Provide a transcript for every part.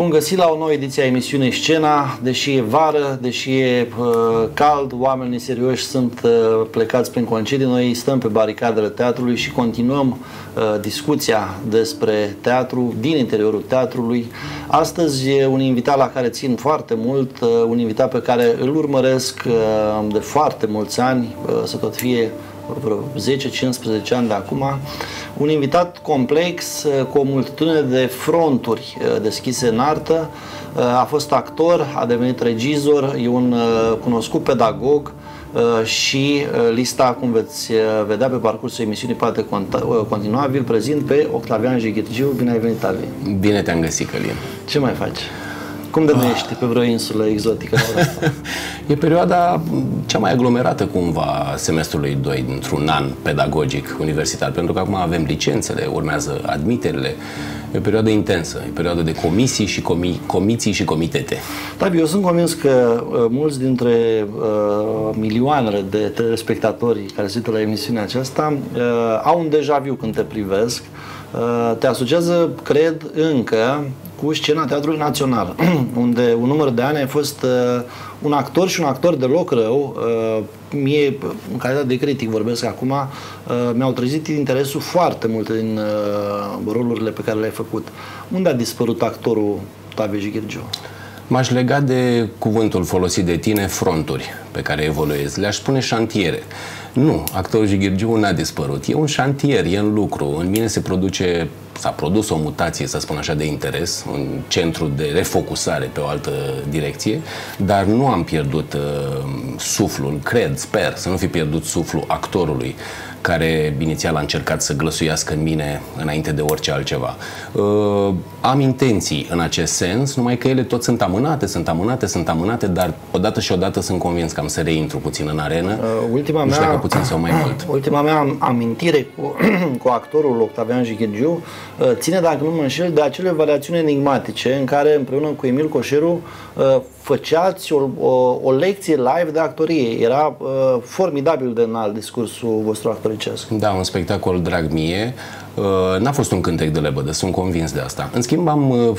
bun găsit la o nouă ediție a emisiunii Scena. Deși e vară, deși e cald, oamenii serioși sunt plecați prin concedii, noi stăm pe baricadele teatrului și continuăm discuția despre teatru din interiorul teatrului. Astăzi e un invitat la care țin foarte mult, un invitat pe care îl urmăresc de foarte mulți ani, să tot fie vreo 10-15 ani de acum, un invitat complex cu o multitudine de fronturi deschise în artă. A fost actor, a devenit regizor, e un cunoscut pedagog și lista, cum veți vedea pe parcursul emisiunii, poate continua. Vi-l prezint pe Octavian Jighirgiu. Bine ai venit, Tavi! Bine te-am găsit, Călin! Ce mai faci? Cum dănuiești pe vreo insulă exotică? E perioada cea mai aglomerată cumva semestrului 2 dintr-un an pedagogic universitar, pentru că acum avem licențele, urmează admiterile. E o perioadă intensă, e o perioadă de comisii și comiții și comitete. Da, eu sunt convins că mulți dintre milioanele de telespectatori care se uită la emisiunea aceasta au un déjà vu când te privesc. Te asociază, cred, încă cu scena Teatrului Național, unde un număr de ani ai fost un actor și un actor deloc rău. Mie, în calitate de critic vorbesc acum, mi-au trezit interesul foarte mult din rolurile pe care le-ai făcut. Unde a dispărut actorul Tavi Jighirgiu? M-aș lega de cuvântul folosit de tine, fronturi pe care evoluezi. Le-aș spune șantiere. Nu, actorul Jighirgiu n-a dispărut. E un șantier, e în lucru. În mine s-a produs o mutație, să spun așa, de interes, un centru de refocusare pe o altă direcție, dar nu am pierdut suflul, cred, sper să nu fi pierdut suflul actorului care inițial a încercat să glăsuiască în mine înainte de orice altceva. Am intenții în acest sens, numai că ele tot sunt amânate, dar odată și odată sunt convins că am să reintru puțin în arenă. Nu știu dacă puțin sau mai mult. Ultima mea amintire cu actorul Octavian Jighirgiu ține, dacă nu mă înșel, de acele variațiuni enigmatice în care împreună cu Emil Coșeru făceați o lecție live de actorie. Era formidabil de înalt discursul vostru actoricesc. Da, un spectacol drag mie. N-a fost un cântec de lebădă, sunt convins de asta. În schimb,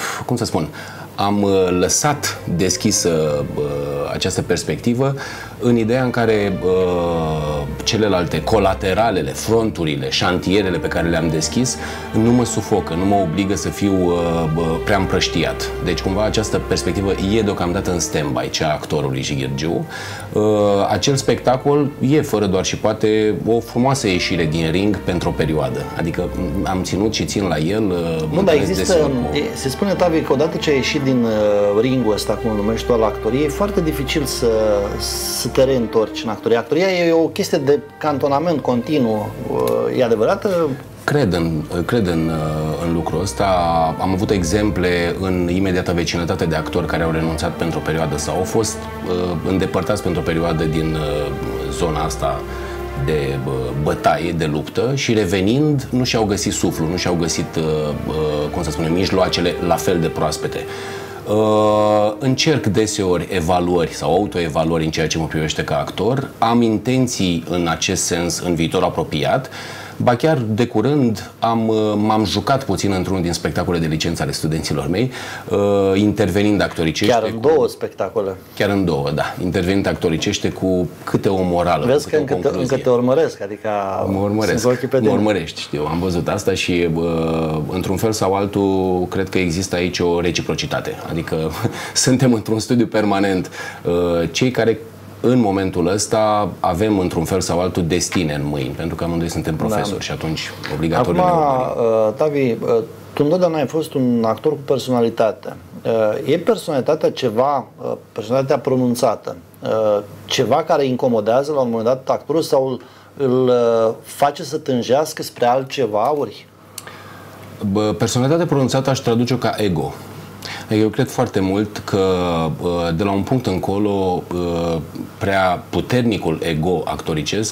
am lăsat deschisă această perspectivă în ideea în care celelalte, colateralele, fronturile, șantierele pe care le-am deschis nu mă sufocă, nu mă obligă să fiu prea împrăștiat. Deci cumva această perspectivă e deocamdată în stand-by, cea a actorului Jighirgiu. Acel spectacol e, fără doar și poate, o frumoasă ieșire din ring pentru o perioadă. Adică am ținut și țin la el. Nu, dar există, se spune, Tavi, că odată ce ai ieșit din ringul ăsta, cum îl numești tu, al actoriei, e foarte dificil să te reîntorci în actorie. Actoria e o chestie de cantonament continuu. E adevărată? Cred în lucrul ăsta. Am avut exemple în imediata vecinătate de actori care au renunțat pentru o perioadă sau au fost îndepărtați pentru o perioadă din zona asta de bătaie, de luptă, și revenind nu și-au găsit suflul, nu și-au găsit, cum să spunem, mijloacele la fel de proaspete. Încerc deseori evaluări sau autoevaluări în ceea ce mă privește ca actor. Am intenții în acest sens în viitor apropiat. Ba chiar de curând m-am jucat puțin într-unul din spectacole de licență ale studenților mei, intervenind actoricește. Chiar în două spectacole. Chiar în două, da. Intervenind actoricește cu câte o morală. Vezi că încă te urmăresc, adică mă urmăresc, mă urmărești, știu, am văzut asta și într-un fel sau altul cred că există aici o reciprocitate. Adică suntem într-un studiu permanent. Cei care în momentul ăsta avem într-un fel sau altul destine în mâini, pentru că amândoi suntem profesori și atunci obligatoriu. Acum, Tavi, tu întotdeauna ai fost un actor cu personalitate. E personalitatea ceva, personalitatea pronunțată, ceva care incomodează la un moment dat actorul sau îl face să tânjească spre altceva ori? Personalitatea pronunțată aș traduce-o ca ego. Eu cred foarte mult că de la un punct încolo prea puternicul ego actoricesc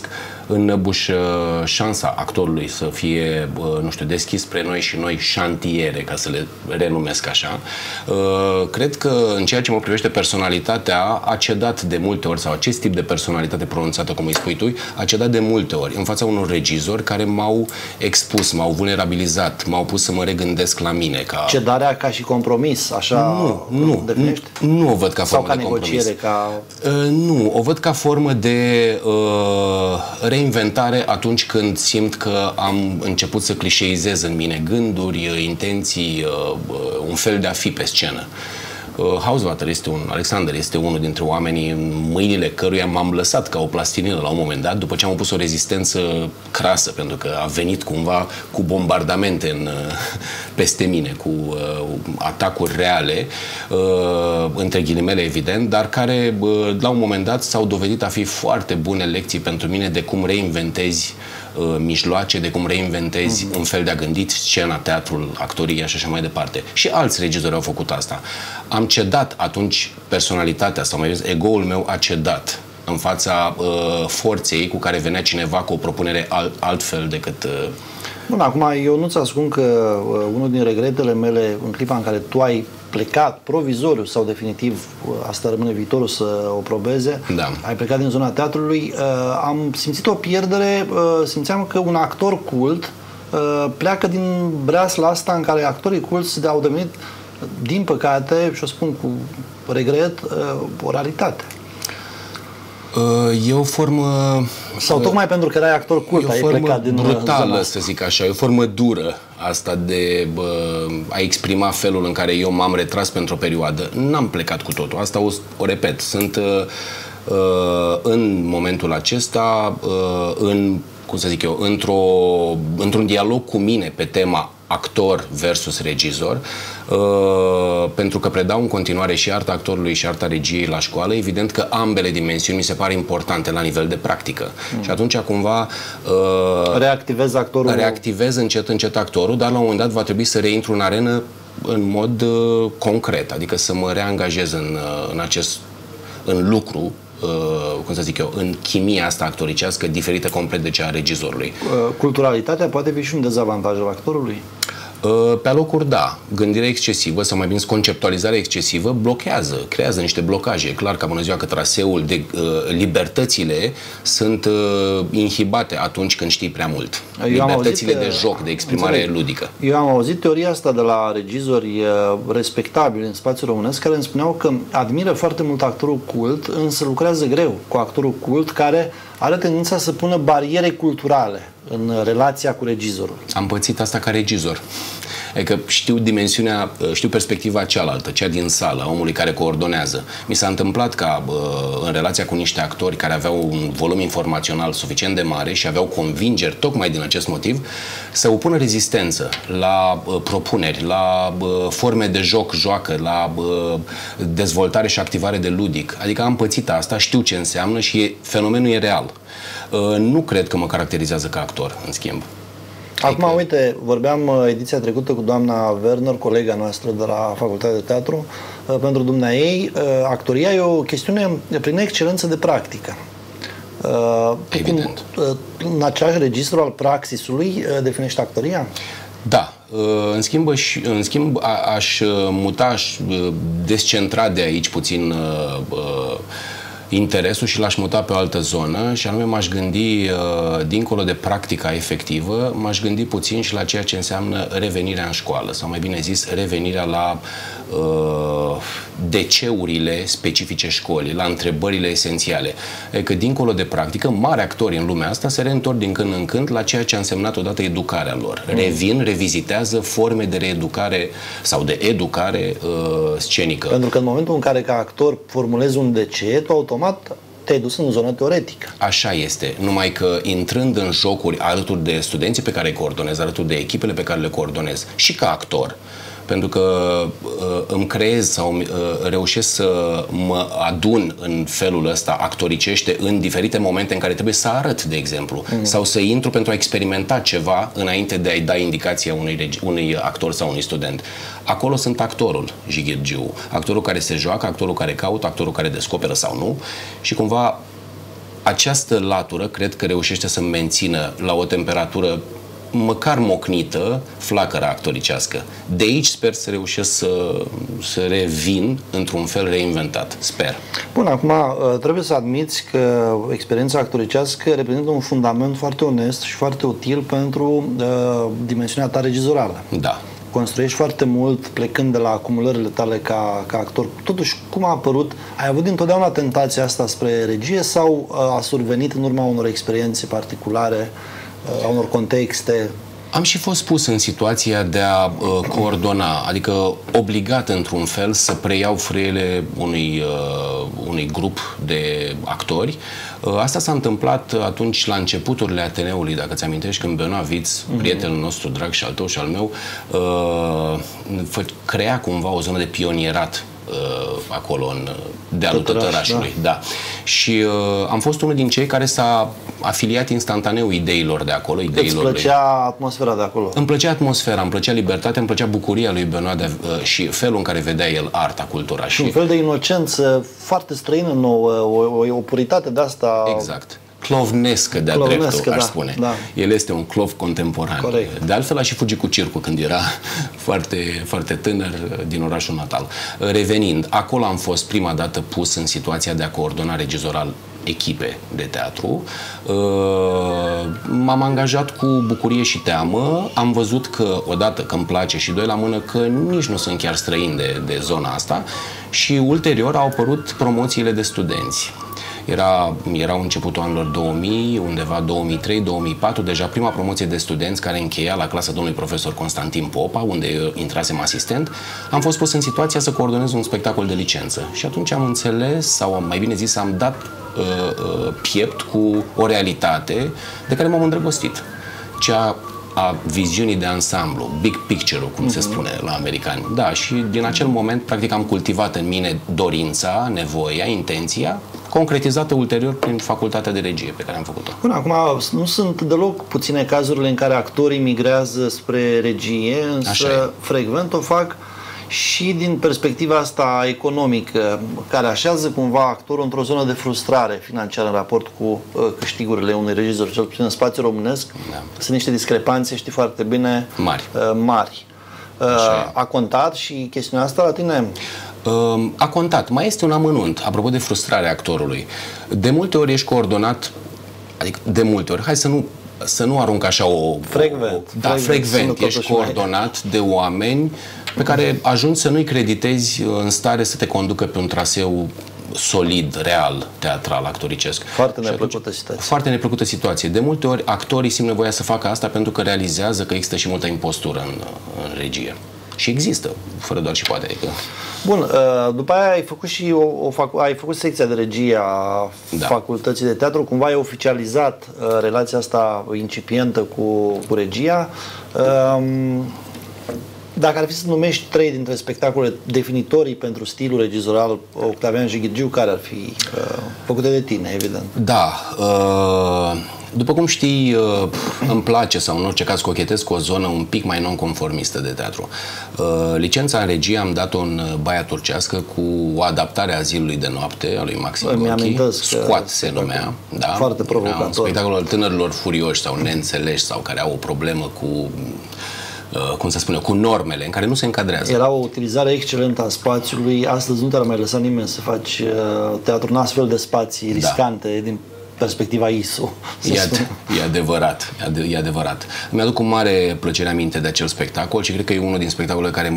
înnăbuș șansa actorului să fie, nu știu, deschis spre noi și noi șantiere, ca să le renumesc așa. Cred că în ceea ce mă privește personalitatea a cedat de multe ori, sau acest tip de personalitate pronunțată, cum îi spui tu, a cedat de multe ori în fața unor regizori care m-au expus, m-au vulnerabilizat, m-au pus să mă regândesc la mine. Cedarea ca și compromis, așa definești? Nu o văd ca formă de compromis. Sau ca negociere, nu, o văd ca formă de reinventare atunci când simt că am început să clișeizez în mine gânduri, intenții, un fel de a fi pe scenă. Hausvater Alexander este unul dintre oamenii în mâinile căruia m-am lăsat ca o plastilină la un moment dat, după ce am pus o rezistență crasă, pentru că a venit cumva cu bombardamente peste mine, cu atacuri reale, între ghilimele evident, dar care la un moment dat s-au dovedit a fi foarte bune lecții pentru mine de cum reinventezi mijloace, de cum reinventezi un fel de a gândit, scena, teatrul, actoria și așa mai departe. Și alți regizori au făcut asta. Am cedat atunci personalitatea, sau mai bine, ego-ul meu a cedat în fața forței cu care venea cineva cu o propunere altfel decât... Bun, acum eu nu-ți ascund că unul din regretele mele în clipa în care tu ai plecat provizoriu sau definitiv, asta rămâne viitorul să o probeze, da. Ai plecat din zona teatrului, am simțit o pierdere, simțeam că un actor cult pleacă din breasla asta în care actorii culți au devenit, din păcate, și o spun cu regret, o realitate. E o formă... Sau tocmai pentru că erai actor cult, ai plecat din brutală, să zic așa, e o formă dură asta de a exprima felul în care eu m-am retras pentru o perioadă. N-am plecat cu totul, asta o repet. Sunt în momentul acesta, cum să zic eu, într-un dialog cu mine pe tema actor versus regizor, pentru că predau în continuare și arta actorului și arta regiei la școală, evident că ambele dimensiuni mi se pare importante la nivel de practică. Și atunci cumva reactivez actorul. Reactivez încet actorul, dar la un moment dat va trebui să reintru în arenă în mod concret, adică să mă reangajez în lucru, cum să zic eu, în chimia asta actoricească diferită complet de cea a regizorului. Culturalitatea poate fi și un dezavantaj al actorului? Pe alocuri, da. Gândirea excesivă, sau mai bine conceptualizarea excesivă, blochează, creează niște blocaje. E clar că, bună ziua, că traseul de libertățile sunt inhibate atunci când știi prea mult. Libertățile de joc, de exprimare ludică. Eu am auzit teoria asta de la regizori respectabili în spațiul românesc, care îmi spuneau că admiră foarte mult actorul cult, însă lucrează greu cu actorul cult care are tendința să pună bariere culturale în relația cu regizorul. Am pățit asta ca regizor. Adică știu dimensiunea, știu perspectiva cealaltă, cea din sală, a omului care coordonează. Mi s-a întâmplat ca în relația cu niște actori care aveau un volum informațional suficient de mare și aveau convingeri tocmai din acest motiv, să opună rezistență la propuneri, la forme de joacă, la dezvoltare și activare de ludic. Adică am pățit asta, știu ce înseamnă și fenomenul e real. Nu cred că mă caracterizează ca actor, în schimb. Acum, uite, vorbeam ediția trecută cu doamna Werner, colega noastră de la Facultatea de Teatru. Pentru dumneaei, actoria e o chestiune prin excelență de practică. Evident. În același registru al praxisului definești actoria? Da. În schimb, aș muta, aș descentra de aici puțin interesul și l-aș muta pe o altă zonă și anume m-aș gândi, dincolo de practica efectivă, m-aș gândi puțin și la ceea ce înseamnă revenirea în școală, sau mai bine zis, revenirea la DC-urile specifice școlii, la întrebările esențiale. Că dincolo de practică, mari actori în lumea asta se reîntorc din când în când la ceea ce a însemnat odată educarea lor. Revin, revizitează forme de reeducare sau de educare scenică. Pentru că în momentul în care ca actor formulezi un DC, tu automat te-ai dus în zonă teoretică. Așa este. Numai că intrând în jocuri alături de studenții pe care îi coordonez, alături de echipele pe care le coordonez și ca actor, pentru că îmi creez sau reușesc să mă adun în felul ăsta actoricește în diferite momente în care trebuie să arăt, de exemplu, sau să intru pentru a experimenta ceva înainte de a-i da indicația unui actor sau unui student. Acolo sunt actorul, Jigirgiu, actorul care se joacă, actorul care caută, actorul care descoperă sau nu și cumva această latură cred că reușește să mențină la o temperatură măcar mocnită flacăra actoricească. De aici sper să reușesc să revin într-un fel reinventat. Sper. Bun, acum trebuie să admiți că experiența actoricească reprezintă un fundament foarte onest și foarte util pentru dimensiunea ta regizorală. Da. Construiești foarte mult plecând de la acumulările tale ca actor. Totuși, cum a apărut? Ai avut întotdeauna tentația asta spre regie sau a survenit în urma unor experiențe particulare, a unor contexte? Am și fost pus în situația de a coordona, adică obligat într-un fel să preiau frâiele unui grup de actori. Asta s-a întâmplat atunci la începuturile Ateneului, dacă ți amintești, când Benoît Viț, prietenul nostru drag și al tău și al meu, crea cumva o zonă de pionierat acolo în dealul Tătărașului. Da. Și am fost unul din cei care s-a afiliat instantaneu ideilor de acolo. Îți plăcea atmosfera de acolo? Îmi plăcea atmosfera, îmi plăcea libertatea, îmi plăcea bucuria lui Benoît și felul în care vedea el arta, cultura. Și un fel de inocență foarte străină nouă, o puritate de asta... Exact. Clovnescă de-a dreptul, aș spune. Da. El este un clov contemporan. Corect. De altfel a și fugit cu circul când era foarte, foarte tânăr din orașul natal. Revenind, acolo am fost prima dată pus în situația de a coordona regizoral echipe de teatru. M-am angajat cu bucurie și teamă. Am văzut că, odată, că îmi place și doi la mână, că nici nu sunt chiar străin de zona asta și ulterior au apărut promoțiile de studenți. Erau începutul anilor 2000, undeva 2003-2004, deja prima promoție de studenți care încheia la clasa domnului profesor Constantin Popa, unde eu intrasem asistent. Am fost pus în situația să coordonez un spectacol de licență. Și atunci am înțeles, sau mai bine zis, am dat piept cu o realitate de care m-am îndrăgostit. Cea a viziunii de ansamblu, big picture-ul, cum se spune la americani. Da, și din acel moment, practic, am cultivat în mine dorința, nevoia, intenția, concretizată ulterior prin facultatea de regie pe care am făcut-o. Până acum nu sunt deloc puține cazurile în care actorii migrează spre regie, însă frecvent o fac și din perspectiva asta economică, care așează cumva actorul într-o zonă de frustrare financiară în raport cu câștigurile unui regizor, cel puțin în spațiul românesc. Da. Sunt niște discrepanțe, știi foarte bine, mari. A contat și chestiunea asta la tine? A contat. Mai este un amănunt, apropo de frustrarea actorului. De multe ori ești coordonat, adică de multe ori, hai să nu arunc așa frecvent. Ești coordonat de oameni pe care ajungi să nu-i creditezi în stare să te conducă pe un traseu solid, real, teatral, actoricesc. Foarte neplăcută situație. Foarte neplăcută situație. De multe ori actorii simt nevoia să facă asta pentru că realizează că există și multă impostură în regie. Și există, fără doar și poate. Adică... Bun, după aia ai făcut și ai făcut secția de regie a facultății de teatru, cumva ai oficializat relația asta incipientă cu regia. Dacă ar fi să numești 3 dintre spectacole definitorii pentru stilul regizoral Octavian Jigirgiu, care ar fi făcute de tine, evident? Da. După cum știi, îmi place, sau în orice caz cochetez cu o zonă un pic mai non-conformistă de teatru. Licența în regie am dat-o în Baia Turcească cu o adaptare a Zilului de noapte a lui Maxim Gorki. Scoat se numea. Da? Foarte provocator. Un spectacol al tânărilor furioși sau neînțeleși sau care au o problemă cu... cum să spune, cu normele în care nu se încadrează. Era o utilizare excelentă a spațiului. Astăzi nu te-ar mai lăsa nimeni să faci teatru în astfel de spații riscante din perspectiva ISO. E adevărat, e adevărat. Mi-aduc cu mare plăcere aminte de acel spectacol și cred că e unul din spectacolele care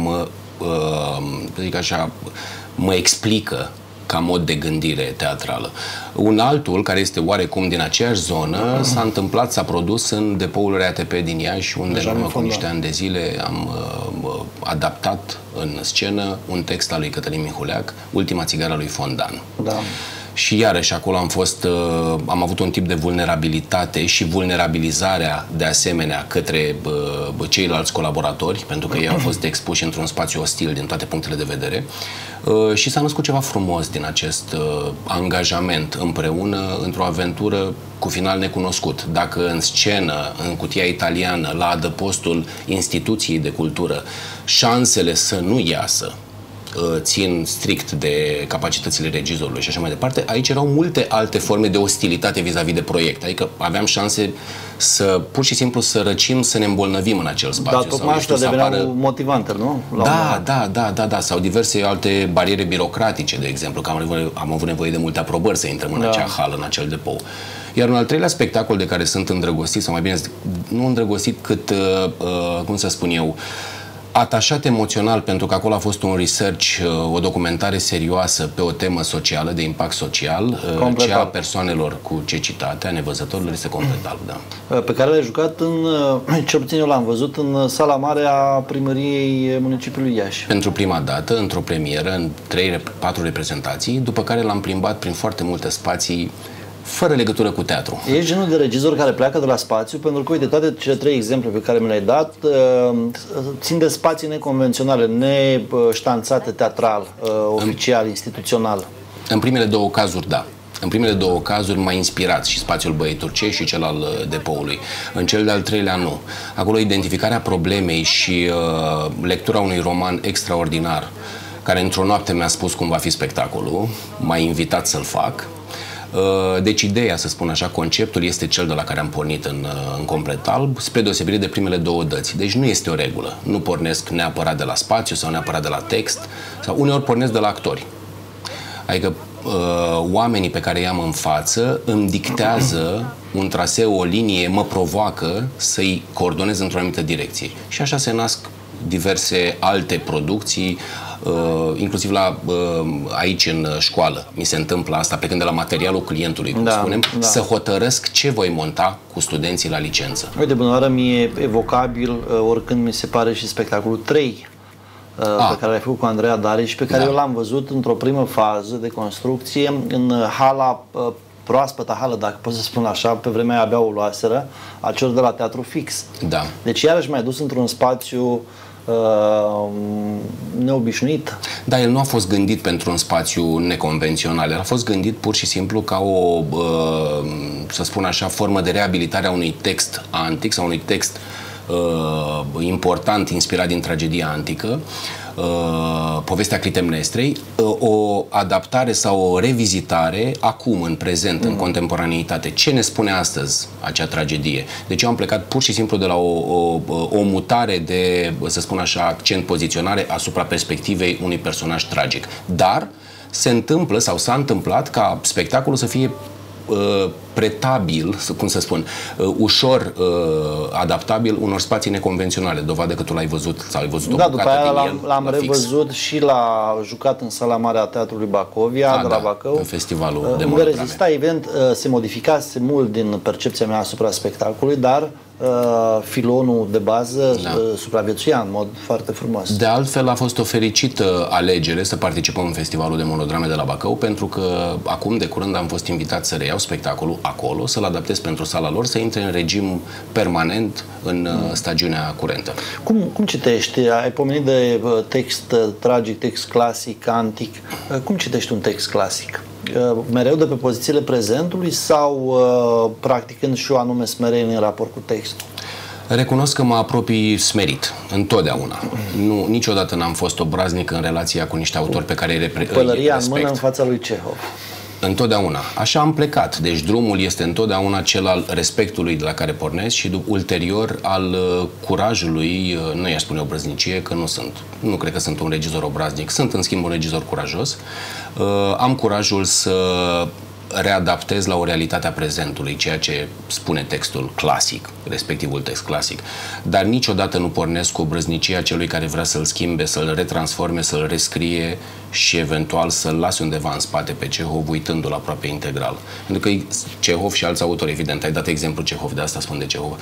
mă explică ca mod de gândire teatrală. Un altul, care este oarecum din aceeași zonă, s-a întâmplat, s-a produs în depoul RATP din Iași, unde în urmă cu niște ani de zile am adaptat în scenă un text al lui Cătălin Mihuleac, Ultima țigară a lui Fondan. Da. Și iarăși acolo am avut un tip de vulnerabilitate și vulnerabilizarea de asemenea către ceilalți colaboratori, pentru că ei au fost expuși într-un spațiu ostil din toate punctele de vedere și s-a născut ceva frumos din acest angajament împreună într-o aventură cu final necunoscut. Dacă în scenă, în cutia italiană, la adăpostul instituției de cultură, șansele să nu iasă țin strict de capacitățile regizorului și așa mai departe, aici erau multe alte forme de ostilitate vis-a-vis de proiect. Adică aveam șanse să pur și simplu să răcim, să ne îmbolnăvim în acel spațiu. Dar tocmai asta deveneau motivante, nu? Da, sau diverse alte bariere birocratice, de exemplu, că am avut nevoie de multe aprobări să intrăm în acea hală, în acel depou. Iar un al treilea spectacol de care sunt îndrăgostit, sau mai bine nu îndrăgostit cât, cum să spun eu, atașat emoțional, pentru că acolo a fost un research, o documentare serioasă pe o temă socială, de impact social, cea a persoanelor cu cecitate, a nevăzătorilor, este Complet Alb, da. Pe care l-ai jucat cel puțin eu l-am văzut, în sala mare a primăriei municipiului Iași. Pentru prima dată, într-o premieră, în 3-4 reprezentații, după care l-am plimbat prin foarte multe spații, fără legătură cu teatru. Ești genul de regizor care pleacă de la spațiu, pentru că, uite, toate cele 3 exemple pe care mi le-ai dat țin de spații neconvenționale, neștanțate teatral, oficial, instituțional. În primele 2 cazuri, da. În primele 2 cazuri m-a inspirat și spațiul Băii Turcești și cel al depoului. În cel de-al 3-lea nu. Acolo identificarea problemei și lectura unui roman extraordinar, care într-o noapte mi-a spus cum va fi spectacolul, m-a invitat să-l fac. Deci ideea, să spun așa, conceptul este cel de la care am pornit în Complet Alb, spre deosebire de primele 2 dăți. Deci nu este o regulă. Nu pornesc neapărat de la spațiu sau neapărat de la text, sau uneori pornesc de la actori. Adică oamenii pe care i-am în față îmi dictează un traseu, o linie, mă provoacă să-i coordonez într-o anumită direcție. Și așa se nasc diverse alte producții, inclusiv aici în școală mi se întâmplă asta, pe când de la materialul clientului, cum spunem, să hotărăsc ce voi monta cu studenții la licență. Uite, bună oară, mi-e evocabil oricând mi se pare și spectacolul 3 pe care l-ai făcut cu Andreea Dare și pe care eu l-am văzut într-o primă fază de construcție în hala proaspătă hală, dacă pot să spun așa, pe vremea aia abia o luaseră, a celor de la Teatru Fix. Da. Deci iarăși m-ai dus într-un spațiu neobișnuit. Da, el nu a fost gândit pentru un spațiu neconvențional, el a fost gândit pur și simplu ca o, să spun așa, formă de reabilitare a unui text antic sau unui text important inspirat din tragedia antică, povestea Clitemnestrei, o adaptare sau o revizitare acum, în prezent, în contemporaneitate. Ce ne spune astăzi acea tragedie? Deci eu am plecat pur și simplu de la o mutare de, să spun așa, accent, poziționare asupra perspectivei unui personaj tragic. Dar se întâmplă sau s-a întâmplat ca spectacolul să fie pretabil, cum să spun, ușor adaptabil unor spații neconvenționale, dovadă că tu l-ai văzut sau ai văzut o bucată după aia din el. L-am revăzut și l-a jucat în sala mare a Teatrului Bacovia, de la Bacău, în festivalul de unde rezista, evident, se modificase mult din percepția mea asupra spectacolului, dar filonul de bază supraviețuia în mod foarte frumos. De altfel, a fost o fericită alegere să participăm în Festivalul de Monodrame de la Bacău, pentru că acum de curând am fost invitat să reiau spectacolul acolo, să-l adaptez pentru sala lor, să intre în regim permanent în stagiunea curentă. Cum citești? Ai pomenit de text tragic, text clasic, antic. Cum citești un text clasic? Mereu de pe pozițiile prezentului sau practicând și o anume smerenie în raport cu textul? Recunosc că mă apropii smerit, întotdeauna. Niciodată n-am fost obraznic în relația cu niște autori pe care îi respect. Pălăria în mână în fața lui Cehov. Întotdeauna. Așa am plecat. Deci drumul este întotdeauna cel al respectului de la care pornesc și ulterior al curajului, nu i-aș spune obrăznicie, că nu sunt. Nu cred că sunt un regizor obraznic. Sunt, în schimb, un regizor curajos. Am curajul să readaptez la o realitate a prezentului, ceea ce spune textul clasic, respectivul text clasic. Dar niciodată nu pornesc cu obrăznicia celui care vrea să-l schimbe, să-l retransforme, să-l rescrie și eventual să-l lase undeva în spate pe Cehov, uitându-l aproape integral. Pentru că Cehov și alți autori, evident, ai dat exemplu Cehov, de asta spun de Cehov.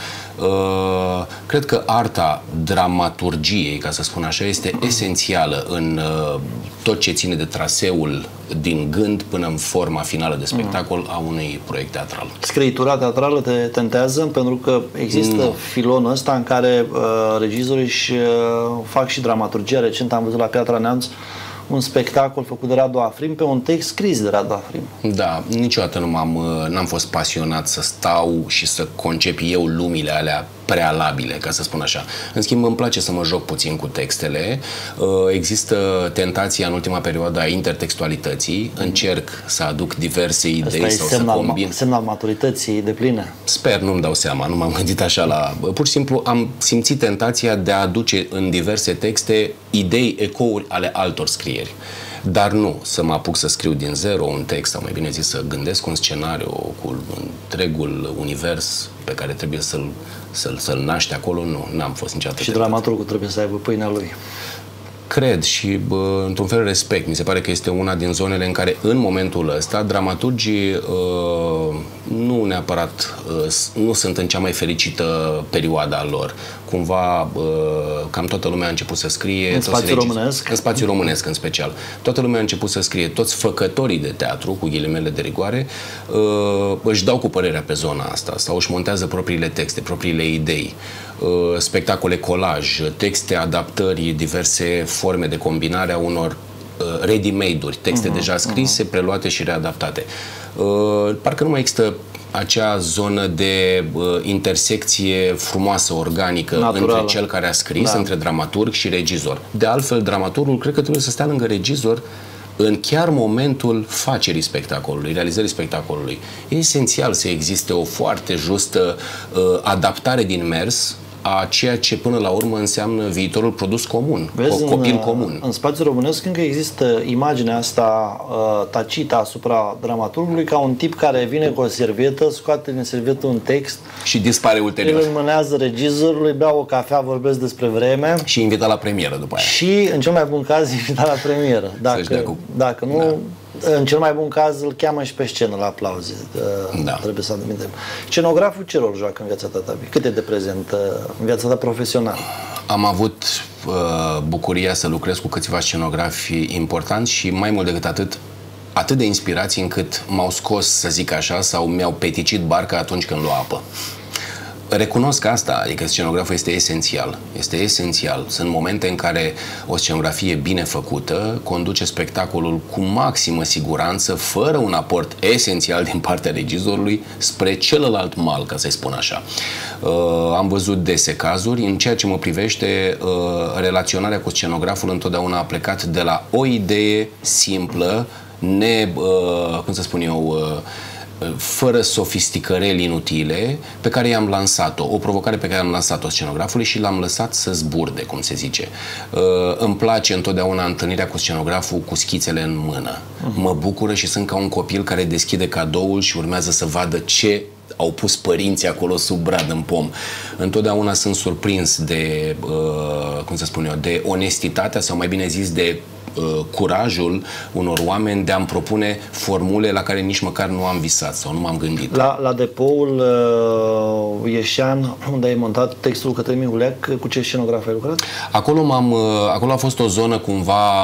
Cred că arta dramaturgiei, ca să spun așa, este esențială în tot ce ține de traseul din gând până în forma finală de spectacol a unui proiect teatral. Scriitura teatrală te tentează? Pentru că există filonul ăsta în care regizorii își fac și dramaturgia. Recent am văzut la Piatra Neamț un spectacol făcut de Radu Afrim pe un text scris de Radu Afrim. Da, niciodată n-am fost pasionat să stau și să concep eu lumile alea prealabile, ca să spun așa. În schimb, îmi place să mă joc puțin cu textele. Există tentația în ultima perioadă a intertextualității. Încerc să aduc diverse idei sau să combin. Semn al maturității depline. Sper, nu-mi dau seama, nu m-am gândit așa la... Pur și simplu am simțit tentația de a aduce în diverse texte idei, ecouri ale altor scrieri. Dar nu să mă apuc să scriu din zero un text, sau mai bine zis să gândesc un scenariu cu întregul univers pe care trebuie să-l naște acolo, nu, n-am fost niciodată. Și dramaturgul trebuie să aibă pâinea lui. Cred și într-un fel respect. Mi se pare că este una din zonele în care în momentul ăsta dramaturgii nu neapărat nu sunt în cea mai fericită perioadă a lor. Cumva cam toată lumea a început să scrie în spațiu românesc. În spațiu românesc în special. Toată lumea a început să scrie, toți făcătorii de teatru, cu ghilimele de rigoare, își dau cu părerea pe zona asta sau își montează propriile texte, propriile idei, spectacole colaj, texte, adaptări, diverse forme de combinare a unor ready-made-uri, texte deja scrise, preluate și readaptate. Parcă nu mai există acea zonă de intersecție frumoasă, organică, naturală, între cel care a scris, între dramaturg și regizor. De altfel, dramaturgul cred că trebuie să stea lângă regizor în chiar momentul facerii spectacolului, realizării spectacolului. E esențial să existe o foarte justă adaptare din mers a ceea ce până la urmă înseamnă viitorul produs comun, copil comun. În spațiul românesc încă există imaginea asta tacită asupra dramaturgului ca un tip care vine cu o servietă, scoate din servietă un text și dispare ulterior. Îl înmânează regizorului, bea o cafea, vorbesc despre vreme. Și invita la premieră după aia. Și în cel mai bun caz invita la premieră. Dacă nu... Da. În cel mai bun caz îl cheamă și pe scenă la aplauze. Trebuie să admitem. Scenograful ce rol joacă în viața ta, Tabi? Cât e de prezent în viața ta profesională? Am avut bucuria să lucrez cu câțiva scenografi importanți și mai mult decât atât de inspirați încât m-au scos, să zic așa, sau mi-au peticit barca atunci când lua apă. Recunosc asta, adică scenograful este esențial. Este esențial. Sunt momente în care o scenografie bine făcută conduce spectacolul cu maximă siguranță, fără un aport esențial din partea regizorului, spre celălalt mal, ca să-i spun așa. Am văzut dese cazuri. În ceea ce mă privește, relaționarea cu scenograful întotdeauna a plecat de la o idee simplă, cum să spun eu, fără sofisticăreli inutile, pe care i-am lansat-o, o provocare pe care am lansat-o scenografului și l-am lăsat să zburde, cum se zice. Îmi place întotdeauna întâlnirea cu scenograful cu schițele în mână. Mă bucură și sunt ca un copil care deschide cadoul și urmează să vadă ce au pus părinții acolo sub brad în pom. Întotdeauna sunt surprins de, cum să spun eu, de onestitatea sau mai bine zis de curajul unor oameni de a-mi propune formule la care nici măcar nu am visat sau nu m-am gândit. La depoul Ieșean, unde ai montat textul Cătălin Minguleac, cu ce scenograf ai lucrat? Acolo a fost o zonă cumva...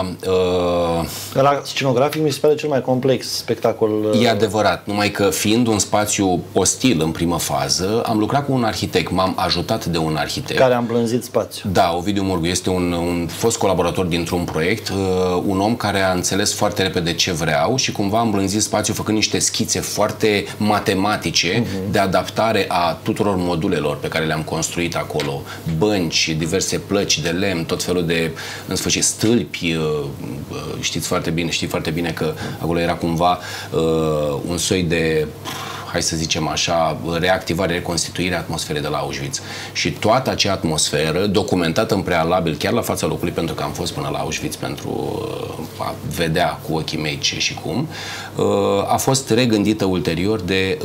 La scenografic mi se pare cel mai complex spectacol. E adevărat, numai că fiind un spațiu ostil în primă fază, am lucrat cu un arhitect, m-am ajutat de un arhitect. Care a îmblânzit spațiu. Da, Ovidiu Murgu este un fost colaborator dintr-un proiect, un om care a înțeles foarte repede ce vreau și cumva am îmblânzit spațiul făcând niște schițe foarte matematice de adaptare a tuturor modulelor pe care le-am construit acolo. Bănci, diverse plăci de lemn, tot felul de, în sfârșit, stâlpi. Știți foarte bine că acolo era cumva un soi de, hai să zicem așa, reactivare, reconstituire a atmosferei de la Auschwitz. Și toată acea atmosferă, documentată în prealabil, chiar la fața locului, pentru că am fost până la Auschwitz pentru a vedea cu ochii mei ce și cum, a fost regândită ulterior de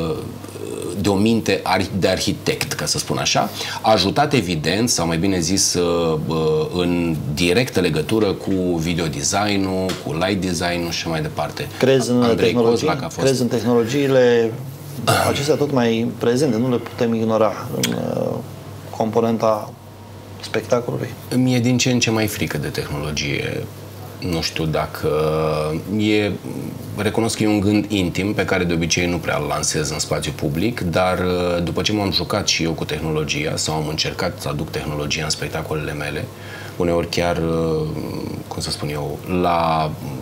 o minte de arhitect, ca să spun așa, ajutat evident, sau mai bine zis în directă legătură cu videodesign-ul, cu light design-ul și mai departe. Crezi în tehnologiile acestea tot mai prezente, nu le putem ignora în componenta spectacolului? Mi-e din ce în ce mai frică de tehnologie. Nu știu dacă recunosc că e un gând intim pe care de obicei nu prea îl lansez în spațiu public, dar după ce m-am jucat și eu cu tehnologia sau am încercat să aduc tehnologia în spectacolele mele, uneori chiar, cum să spun eu,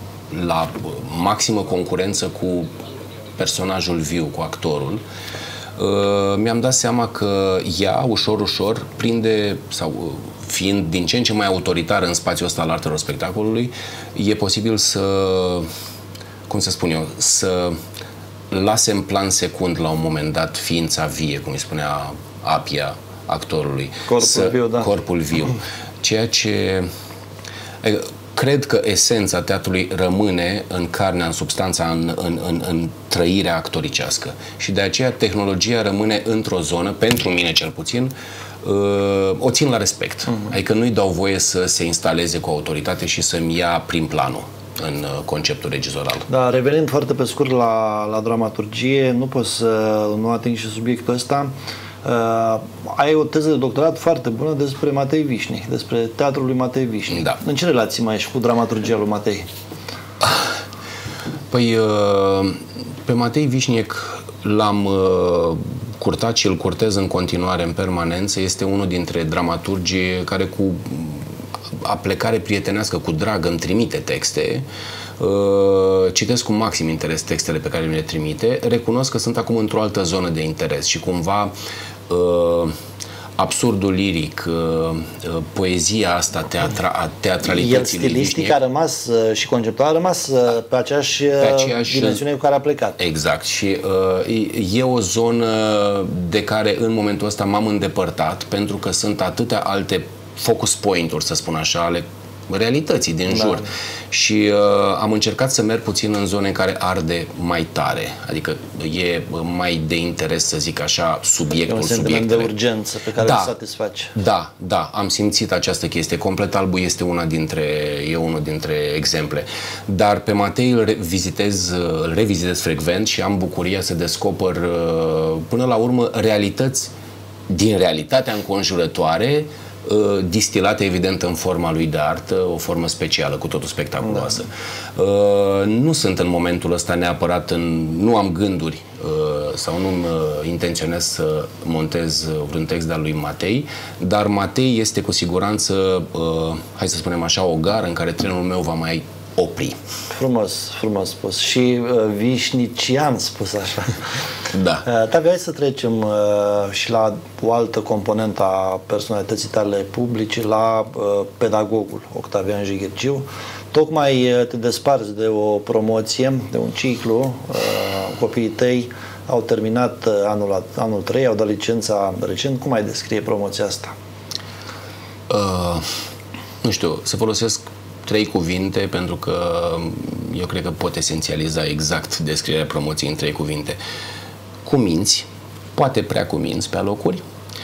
la maximă concurență cu personajul viu, cu actorul, mi-am dat seama că ea, ușor, ușor, prinde, sau fiind din ce în ce mai autoritară în spațiul ăsta al artelor spectacolului, e posibil să, cum să spun eu, să lase în plan secund la un moment dat ființa vie, cum îi spunea Apia actorului. Corpul viu. Ceea ce... Cred că esența teatrului rămâne în carnea, în substanța, în trăirea actoricească. Și de aceea tehnologia rămâne într-o zonă, pentru mine cel puțin, o țin la respect. Adică nu-i dau voie să se instaleze cu autoritate și să-mi ia prim planul în conceptul regizoral. Da, revenind foarte pe scurt la dramaturgie, nu pot să nu ating și subiectul ăsta. Ai o teză de doctorat foarte bună despre Matei Vișnic, despre teatrul lui Matei Vișnic. Da. În ce relații mai ești cu dramaturgia lui Matei? Păi, pe Matei Vișnic l-am curtat și îl curtez în continuare, în permanență. Este unul dintre dramaturgii care cu aplecare prietenească, cu drag, îmi trimite texte. Citesc cu maxim interes textele pe care mi le trimite. Recunosc că sunt acum într-o altă zonă de interes și cumva absurdul liric, poezia asta a teatralității lui stilistic Vișnic a rămas și conceptual a rămas pe aceeași dimensiune cu care a plecat. Exact. Și e o zonă de care în momentul ăsta m-am îndepărtat, pentru că sunt atâtea alte focus point-uri, să spun așa, ale realității din jur. Și am încercat să merg puțin în zone în care arde mai tare. Adică e mai de interes, să zic așa, subiectul, subiectele. De urgență pe care îl satisfaci. Da, am simțit această chestie. Complet Albul este unul dintre exemple. Dar pe Matei îl revizitez frecvent și am bucuria să descoper până la urmă realități din realitatea înconjurătoare, distilate evident în forma lui de artă, o formă specială, cu totul spectaculoasă. Nu sunt în momentul ăsta neapărat nu am gânduri sau nu intenționez să montez vreun text de-al lui Matei, dar Matei este cu siguranță, hai să spunem așa, o gară în care trenul meu va mai opri. Frumos spus. Și vișnician spus așa. Da. Tavi, hai să trecem și la o altă componentă a personalității tale publice, la pedagogul Octavian Jighirgiu. Tocmai te desparți de o promoție, de un ciclu. Copiii tăi au terminat anul 3, au dat licența recent. Cum ai descrie promoția asta? Nu știu, să folosesc 3 cuvinte, pentru că eu cred că pot esențializa exact descrierea promoției în 3 cuvinte. Cuminți, poate prea cuminți pe alocuri,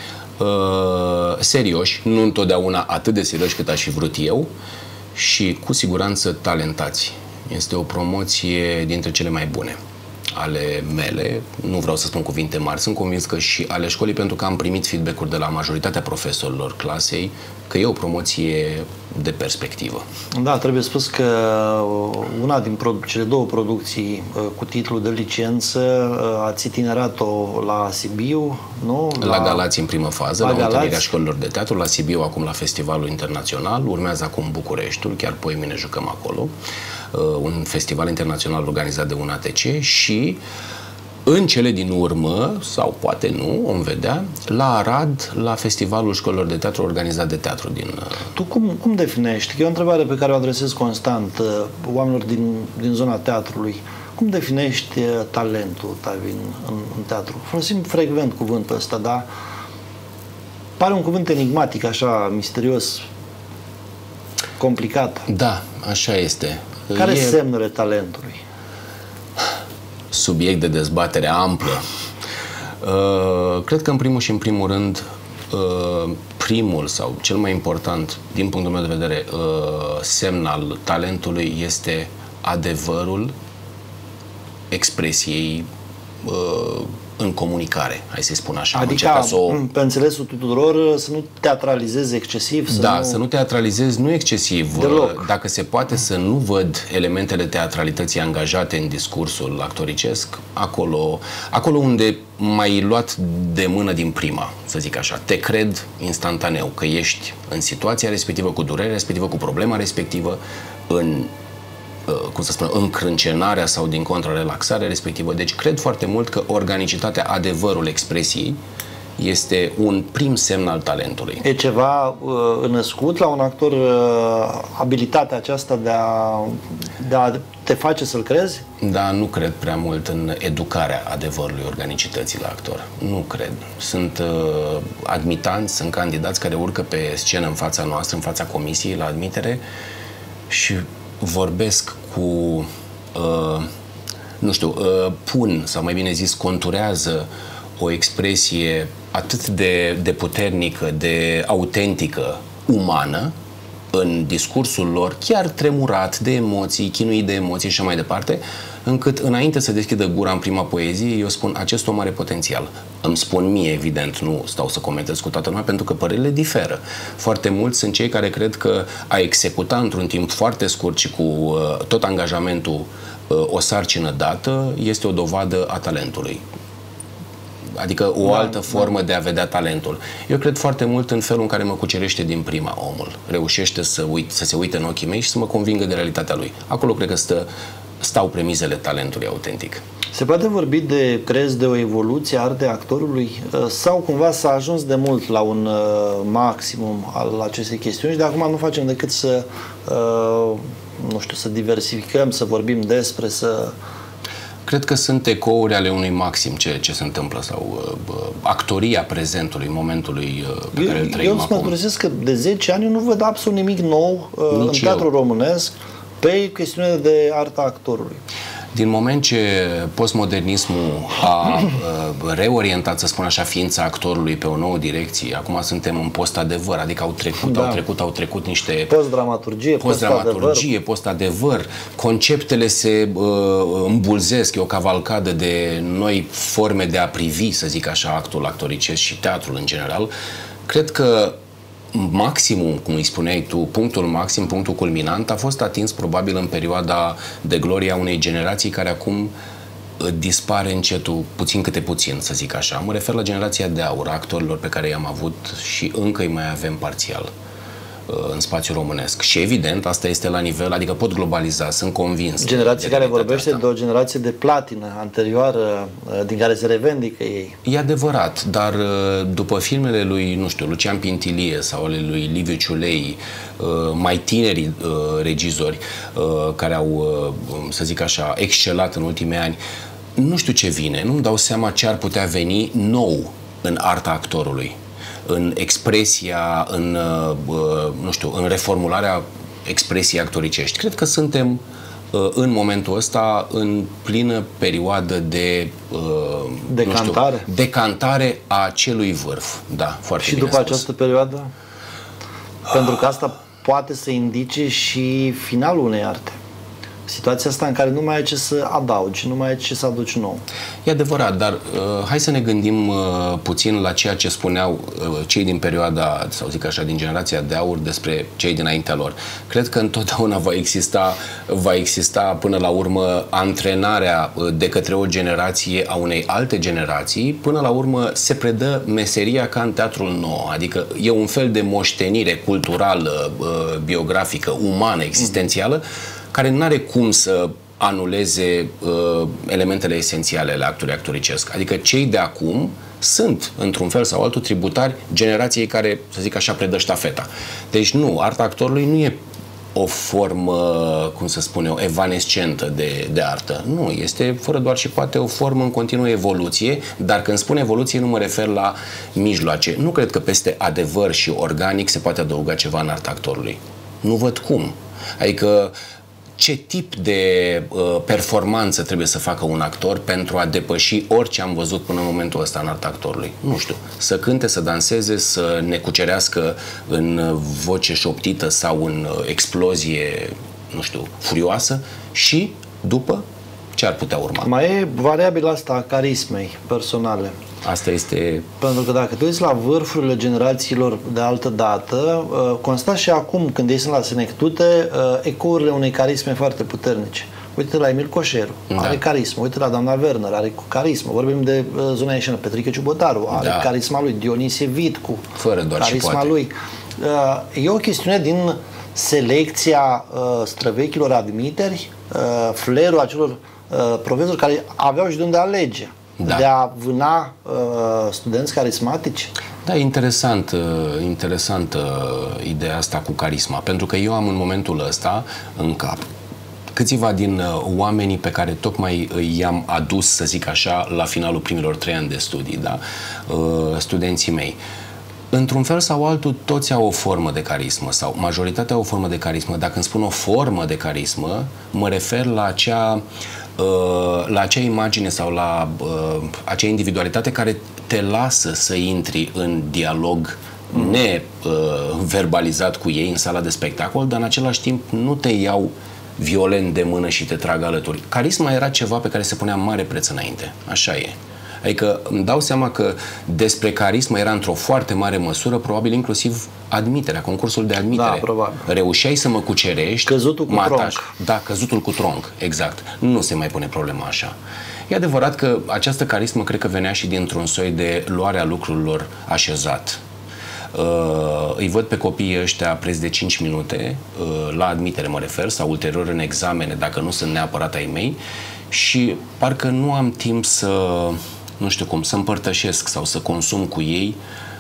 serioși, nu întotdeauna atât de serioși cât aș fi vrut eu, și cu siguranță talentați. Este o promoție dintre cele mai bune ale mele, nu vreau să spun cuvinte mari, sunt convins că și ale școlii, pentru că am primit feedback-uri de la majoritatea profesorilor clasei că e o promoție de perspectivă. Da, trebuie spus că una din cele 2 producții cu titlul de licență ați itinerat-o la Sibiu, nu? La Galați în primă fază, la întâlnirea școlilor de teatru, la Sibiu acum la Festivalul Internațional, urmează acum Bucureștiul, chiar poimine jucăm acolo, un festival internațional organizat de un ATC, și în cele din urmă, sau poate nu, vom vedea, la Arad, la Festivalul Școlilor de Teatru organizat de teatru din... Tu cum definești? E o întrebare pe care o adresez constant oamenilor din zona teatrului. Cum definești talentul, Tavi, în teatru? Folosim frecvent cuvântul ăsta, dar pare un cuvânt enigmatic, așa, misterios, complicat. Da, așa este. Care semnele talentului? Subiect de dezbatere amplă. Cred că în primul și în primul rând primul sau cel mai important din punctul meu de vedere semn al talentului este adevărul expresiei în comunicare, hai să-i spun așa. Adică, pe înțelesul tuturor, să nu teatralizezi excesiv. Să nu teatralizezi, nu excesiv. Deloc. Dacă se poate să nu văd elementele teatralității angajate în discursul actoricesc, acolo unde m-ai luat de mână din prima, să zic așa. Te cred instantaneu că ești în situația respectivă, cu durerea respectivă, cu problema respectivă, cum să spun, încrâncenarea sau din contră relaxarea respectivă. Deci cred foarte mult că organicitatea, adevărul expresiei este un prim semn al talentului. E ceva născut la un actor, abilitatea aceasta de a te face să-l crezi? Da, nu cred prea mult în educarea adevărului, organicității la actor. Nu cred. Sunt admitanți, sunt candidați care urcă pe scenă în fața noastră, în fața comisiei, la admitere și vorbesc cu, nu știu, pun, sau mai bine zis, conturează o expresie atât de puternică, de autentică, umană, în discursul lor, chiar tremurat de emoții, chinuit de emoții și așa mai departe, încât înainte să deschidă gura în prima poezie, eu spun, acest om are potențial. Îmi spun mie, evident, nu stau să comentez cu toată lumea, pentru că părerile diferă. Foarte mulți sunt cei care cred că a executa într-un timp foarte scurt și cu tot angajamentul o sarcină dată este o dovadă a talentului. Adică o altă formă de a vedea talentul. Eu cred foarte mult în felul în care mă cucerește din prima omul. Reușește să se uite în ochii mei și să mă convingă de realitatea lui. Acolo cred că stau premizele talentului autentic. Se poate vorbi crezi, de o evoluție a artei actorului? Sau cumva s-a ajuns de mult la un maximum al acestei chestiuni și de acum nu facem decât să, nu știu, să diversificăm, să vorbim despre, să... Cred că sunt ecouri ale unui maxim ce se întâmplă sau actoria prezentului, momentului pe care îl trăim acum. Eu îți mărturisesc că de 10 ani eu nu văd absolut nimic nou în teatrul românesc pe chestiunea de arta actorului. Din moment ce postmodernismul a reorientat, să spun așa, ființa actorului pe o nouă direcție, acum suntem în post-adevăr, adică au trecut niște... Post-dramaturgie, post-adevăr, conceptele se îmbulzesc, e o cavalcadă de noi forme de a privi, să zic așa, actul actoricesc și teatrul în general. Cred că maximum, cum îi spuneai tu, punctul maxim, punctul culminant a fost atins probabil în perioada de glorie a unei generații care acum dispare încetul, puțin câte puțin, să zic așa. Mă refer la generația de aur, a actorilor pe care i-am avut și încă îi mai avem parțial în spațiul românesc. Și evident, asta este la nivel, adică pot globaliza, sunt convins. Generație care vorbește de o generație de platină anterioară, din care se revendică ei. E adevărat, dar după filmele lui, nu știu, Lucian Pintilie sau ale lui Liviu Ciulei, mai tineri regizori care au, să zic așa, excelat în ultimii ani, nu știu ce vine, nu-mi dau seama ce ar putea veni nou în arta actorului, în expresia, nu știu, în reformularea expresiei actoricești. Cred că suntem în momentul ăsta în plină perioadă de decantare a acelui vârf. Da, foarte și bine după spus. această perioadă? Pentru că asta poate să indice și finalul unei arte. Situația asta în care nu mai ai ce să adaugi, nu mai ai ce să aduci nou. E adevărat, dar hai să ne gândim puțin la ceea ce spuneau cei din perioada, sau zic așa, din generația de aur despre cei dinaintea lor. Cred că întotdeauna va exista până la urmă antrenarea de către o generație a unei alte generații, până la urmă se predă meseria ca în teatrul nou, adică e un fel de moștenire culturală, biografică, umană, existențială, care nu are cum să anuleze elementele esențiale ale actului actoricesc. Adică cei de acum sunt, într-un fel sau altul, tributari generației care, să zic așa, predă ștafeta. Deci nu, arta actorului nu e o formă, cum să spun eu, evanescentă de artă. Nu, este fără doar și poate o formă în continuă evoluție, dar când spun evoluție nu mă refer la mijloace. Nu cred că peste adevăr și organic se poate adăuga ceva în arta actorului. Nu văd cum. Adică ce tip de performanță trebuie să facă un actor pentru a depăși orice am văzut până în momentul ăsta în arta actorului? Nu știu. Să cânte, să danseze, să ne cucerească în voce șoptită sau în explozie, nu știu, furioasă și după ce ar putea urma? Mai e variabila asta a carismei personale. Asta este... Pentru că dacă te uiți la vârfurile generațiilor de altă dată, consta și acum, când ei sunt la senectute, ecourile unei carisme foarte puternice. Uite la Emil Coșeru, are carismă. Uite la doamna Werner, are carismă. Vorbim de zona ieșenă. Petrică Ciubătaru, are carisma lui. Dionisie Vitcu, fără doar carisma lui. E o chestiune din selecția străvechilor admiteri flair-ul acelor profesori care aveau și de unde alege, de a vâna studenți carismatici? Da, interesantă ideea asta cu carisma, pentru că eu am în momentul ăsta în cap câțiva din oamenii pe care tocmai i-am adus, să zic așa, la finalul primilor 3 ani de studii, da? Studenții mei. Într-un fel sau altul, toți au o formă de carismă sau majoritatea au o formă de carismă. Dacă îmi spun o formă de carismă, mă refer la acea imagine sau la acea individualitate care te lasă să intri în dialog neverbalizat cu ei în sala de spectacol, dar în același timp nu te iau violent de mână și te trag alături. Carisma era ceva pe care se punea mare preț înainte. Așa e. Adică îmi dau seama că despre carismă era într-o foarte mare măsură, probabil inclusiv admiterea, concursul de admitere. Da, probabil. Reușeai să mă cucerești. Căzutul cu tronc. Da, căzutul cu tronc, exact. Nu se mai pune problema așa. E adevărat că această carismă cred că venea și dintr-un soi de luarea lucrurilor așezat. Îi văd pe copiii ăștia preț de 5 minute, la admitere mă refer, sau ulterior în examene, dacă nu sunt neapărat ai mei, și parcă nu am timp să, nu știu cum, să împărtășesc sau să consum cu ei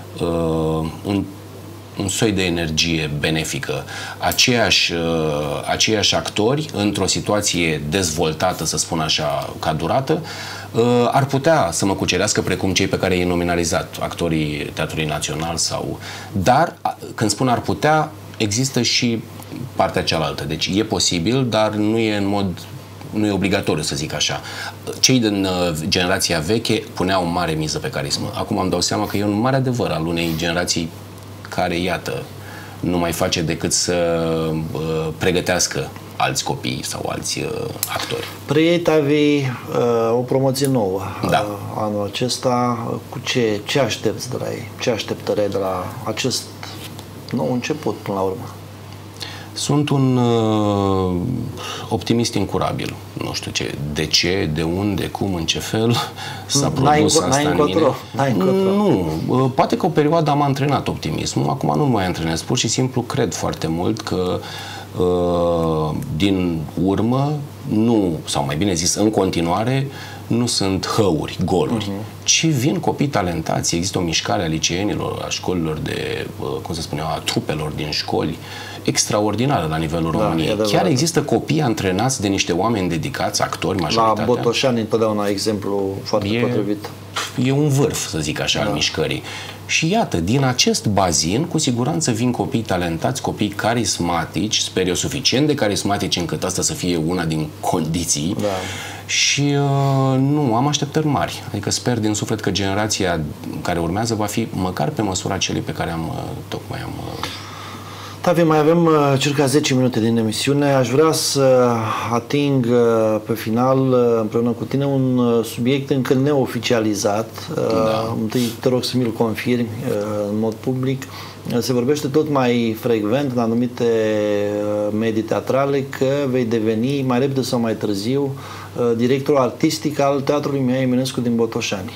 un soi de energie benefică. Aceiași actori, într-o situație dezvoltată, să spun așa, ca durată, ar putea să mă cucerească precum cei pe care i-ai nominalizat, actorii Teatrului Național sau... Dar, când spun ar putea, există și partea cealaltă. Deci e posibil, dar nu e obligatoriu, să zic așa. Cei din generația veche puneau mare miză pe carismă. Acum îmi dau seama că e un mare adevăr al unei generații care, iată, nu mai face decât să pregătească alți copii sau alți actori. Preiei, Tavi, o promoție nouă anul acesta. Cu ce aștepți de la ei? Ce așteptări ai de la acest nou început, până la urmă? Sunt un optimist incurabil. Nu știu de ce, de unde, cum, în ce fel s-a produs asta în mine. Nu, poate că o perioadă am antrenat optimismul, acum nu mai antrenez. Pur și simplu cred foarte mult că din urmă, sau mai bine zis, în continuare, nu sunt hăuri, goluri, ci vin copii talentați. Există o mișcare a liceenilor, a școlilor de, cum să spun eu, a trupelor din școli, extraordinară la nivelul României. Chiar există copii antrenați de niște oameni dedicați, actori, majoritatea. La Botoșani, întotdeauna exemplu foarte potrivit. E un vârf, să zic așa, al mișcării. Și iată, din acest bazin, cu siguranță vin copii talentați, copii carismatici, sper eu suficient de carismatici încât asta să fie una din condiții. Și nu, am așteptări mari. Adică sper din suflet că generația care urmează va fi măcar pe măsura celei pe care tocmai am... Tavi, mai avem circa 10 minute din emisiune. Aș vrea să ating pe final împreună cu tine un subiect încă neoficializat. Întâi te rog să mi-l confirmi în mod public. Se vorbește tot mai frecvent în anumite medii teatrale că vei deveni, mai repede sau mai târziu, director artistic al Teatrului Mihai Eminescu din Botoșani.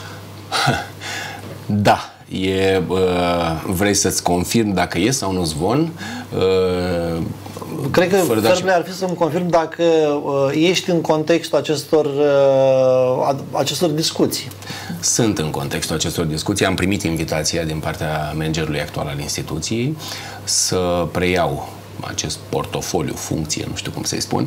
Da. Vrei să-ți confirm dacă e sau nu zvon? Cred că fair ar fi să-mi confirm dacă ești în contextul acestor discuții. Sunt în contextul acestor discuții. Am primit invitația din partea managerului actual al instituției să preiau acest portofoliu, funcție, nu știu cum să-i spun,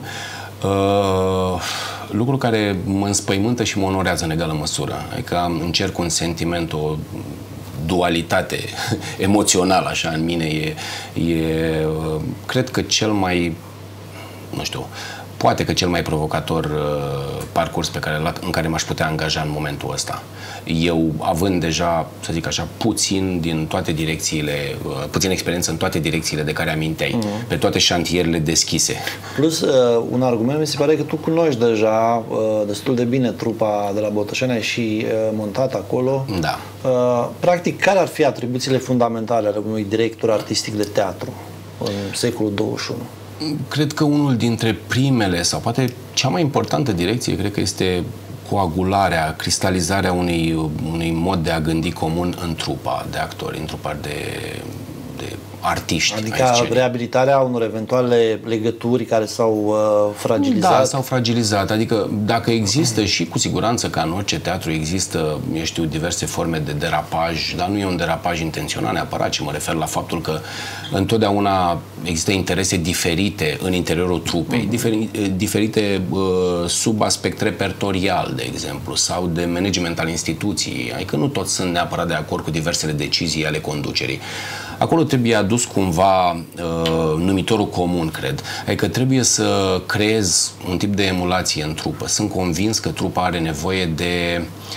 lucru care mă înspăimântă și mă onorează în egală măsură. Adică încerc un sentiment, o dualitate emoțională așa în mine. Cred că cel mai, nu știu, poate că cel mai provocator parcurs în care m-aș putea angaja în momentul ăsta. Eu, având deja, să zic așa, puțin experiență în toate direcțiile de care aminteai, pe toate șantierele deschise. Plus, un argument, mi se pare că tu cunoști deja destul de bine trupa de la Botoșani, ai și montat acolo. Da. Practic, care ar fi atribuțiile fundamentale ale unui director artistic de teatru în secolul 21? Cred că unul dintre primele, sau poate cea mai importantă direcție, cred că este coagularea, cristalizarea unui mod de a gândi comun în trupa de actori, în trupa de artiști. Adică reabilitarea unor eventuale legături care s-au fragilizat? Da, s-au fragilizat. Adică dacă există și cu siguranță ca în orice teatru există, eu știu, diverse forme de derapaj, dar nu e un derapaj intenționat neapărat, ci mă refer la faptul că întotdeauna există interese diferite în interiorul trupei, diferite sub aspect repertorial, de exemplu, sau de management al instituției. Adică nu toți sunt neapărat de acord cu diversele decizii ale conducerii. Acolo trebuie adus cumva numitorul comun, cred. Adică trebuie să creezi un tip de emulație în trupă. Sunt convins că trupa are nevoie de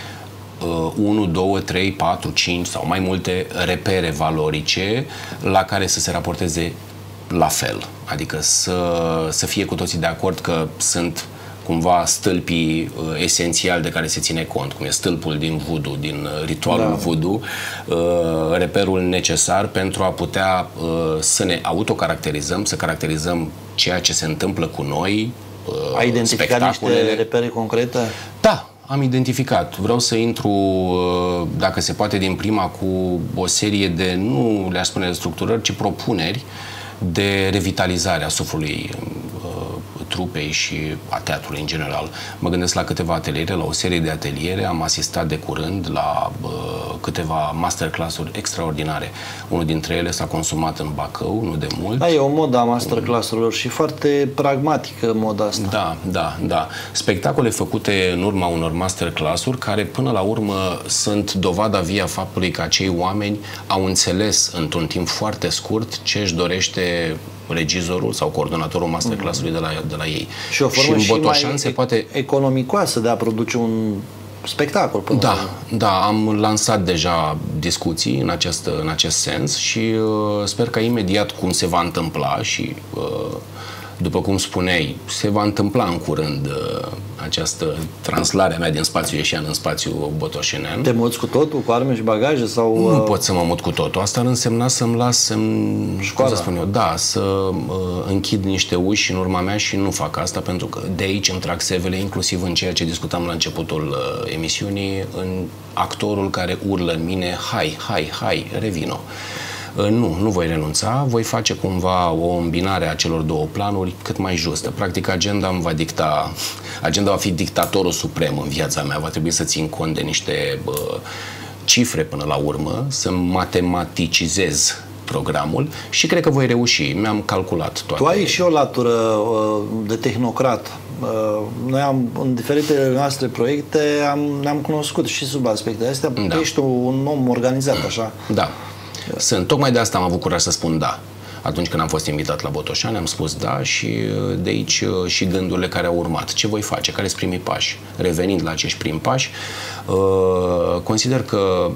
1, 2, 3, 4, 5 sau mai multe repere valorice la care să se raporteze la fel. Adică să fie cu toții de acord că sunt cumva stâlpii esențiali de care se ține cont, cum e stâlpul din voodoo, din ritualul voodoo, reperul necesar pentru a putea să ne autocaracterizăm, să caracterizăm ceea ce se întâmplă cu noi, Ai identificat niște repere concrete? Da, am identificat. Vreau să intru, dacă se poate, din prima cu o serie de, nu le-aș spune structurări, ci propuneri de revitalizare a suflului trupei și a teatrului în general. Mă gândesc la câteva ateliere, la o serie de ateliere. Am asistat de curând la câteva masterclass-uri extraordinare. Unul dintre ele s-a consumat în Bacău, nu de mult. Da, e o modă a masterclass-urilor și foarte pragmatică moda asta. Da, da, da. Spectacole făcute în urma unor masterclass-uri care până la urmă sunt dovada vie a faptului că acei oameni au înțeles într-un timp foarte scurt ce își dorește regizorul sau coordonatorul masterclass-ului de la ei. Și o formă și în Botoșani se poate economicoasă de a produce un spectacol. Da, am lansat deja discuții în acest sens și sper că imediat cum se va întâmpla și după cum spuneai, se va întâmpla în curând această translare a mea din spațiul ieșean în spațiul botoșenean. Te muți cu totul, cu arme și bagaje? Sau nu pot să mă mut cu totul. Asta ar însemna să-mi las cum să spun eu, da, să închid niște uși în urma mea și nu fac asta pentru că de aici îmi trag sevele, inclusiv în ceea ce discutam la începutul emisiunii, în actorul care urlă în mine, hai, revino. Nu voi renunța, voi face cumva o îmbinare a celor două planuri cât mai justă. Practic, agenda va fi dictatorul suprem în viața mea, va trebui să țin cont de niște cifre până la urmă, să matematicizez programul și cred că voi reuși. Mi-am calculat toate. Tu ai și o latură de tehnocrat. Noi în diferitele noastre proiecte ne-am cunoscut și sub aspectele astea. Da. Ești un om organizat așa. Da. Sunt. Tocmai de asta am avut curaj să spun da. Atunci când am fost invitat la Botoșani, am spus da și de aici și gândurile care au urmat. Ce voi face? Care sunt primii pași? Revenind la acești primi pași, consider că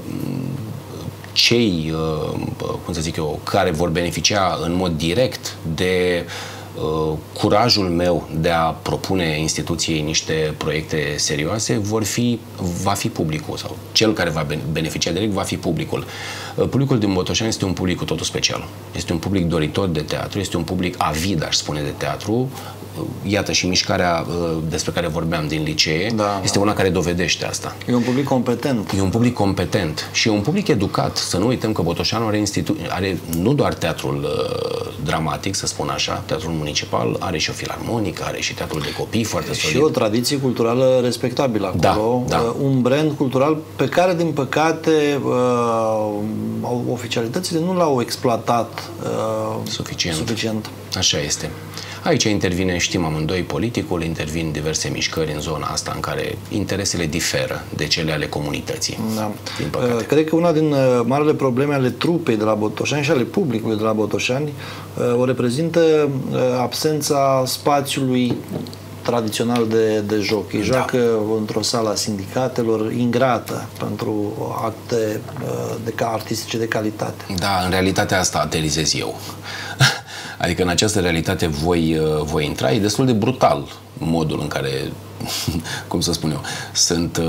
cei, cum să zic eu, care vor beneficia în mod direct de curajul meu de a propune instituției niște proiecte serioase va fi publicul, sau cel care va beneficia direct va fi publicul. Publicul din Botoșani este un public cu totul special. Este un public doritor de teatru, este un public avid, aș spune, de teatru. Iată și mișcarea despre care vorbeam din licee, este una care dovedește asta. E un public competent. E un public competent și e un public educat. Să nu uităm că Botoșanul are nu doar teatrul dramatic, să spun așa, teatrul municipal, are și o filarmonică, are și teatrul de copii foarte solid. Și o tradiție culturală respectabilă acolo. Da. Un brand cultural pe care, din păcate, oficialitățile nu l-au exploatat suficient. Așa este. Aici intervine, știm amândoi, politicul, intervin diverse mișcări în zona asta în care interesele diferă de cele ale comunității. Da. Din păcate. Cred că una din marile probleme ale trupei de la Botoșani și ale publicului de la Botoșani o reprezintă absența spațiului tradițional de joc. Ei joacă într-o sală a sindicatelor ingrată pentru acte artistice de calitate. Da, în realitatea asta aterizez eu. Adică în această realitate voi intra. E destul de brutal modul în care, cum să spun eu, sunt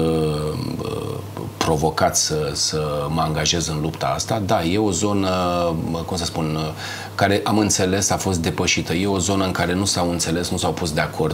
provocat să mă angajez în lupta asta. Da, e o zonă, cum să spun, care am înțeles a fost depășită. E o zonă în care nu s-au înțeles, nu s-au pus de acord